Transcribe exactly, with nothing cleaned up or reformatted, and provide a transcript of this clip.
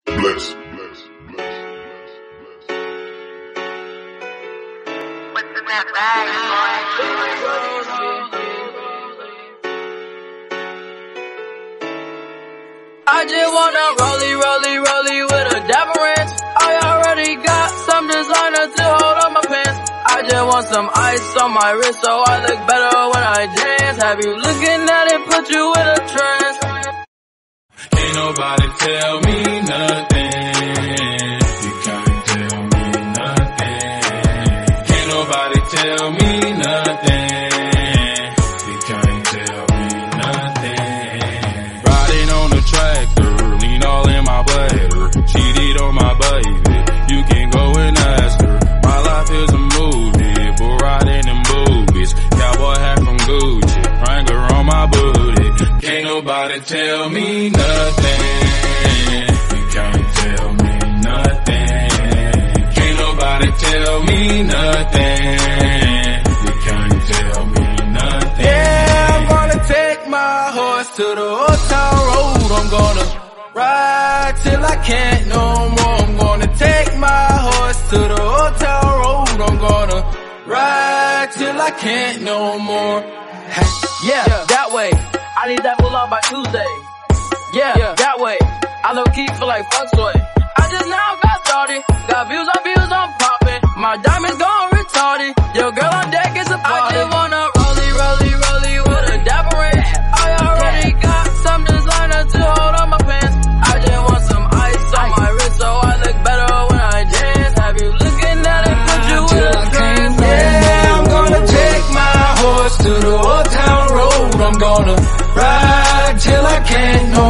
bless, bless, bless, bless. What's in that bag, I just wanna rollie, rollie, rollie with a dapper ranch. I already got some designer to hold on my pants. I just want some ice on my wrist so I look better when I dance. Have you looking at it, put you in a trance. Can't nobody tell me nothing. You can't tell me nothing. Can't nobody tell me nothing. You can't tell me nothing. Riding on the tractor, lean all in my bladder. Cheated on my baby, you can go and ask her. My life is a movie, but riding in boobies. Cowboy hat from Gucci, Wrangler on my booty. Can't nobody tell me nothing. You can't tell me nothing. Can't nobody tell me nothing. You can't tell me nothing. Yeah, I'm gonna take my horse to the old town road. I'm gonna ride till I can't no more. I'm gonna take my horse to the old town road. I'm gonna ride till I can't no more. Yeah, yeah, that way. I need that pull up by Tuesday. Yeah, yeah, that way. I low key feel like fuck sweat. I just now got started. Got views on views, I'm popping. My diamonds gone retarded. Your girl on deck is a party. I just wanna rollie, rollie, rollie with a dapper ranch. I already got some designer to hold on my pants. I just want some ice on my wrist so I look better when I dance. Have you looking at it, put you in a trance. Yeah, I'm gonna take my horse to the old town road. I'm gonna ride till I can't no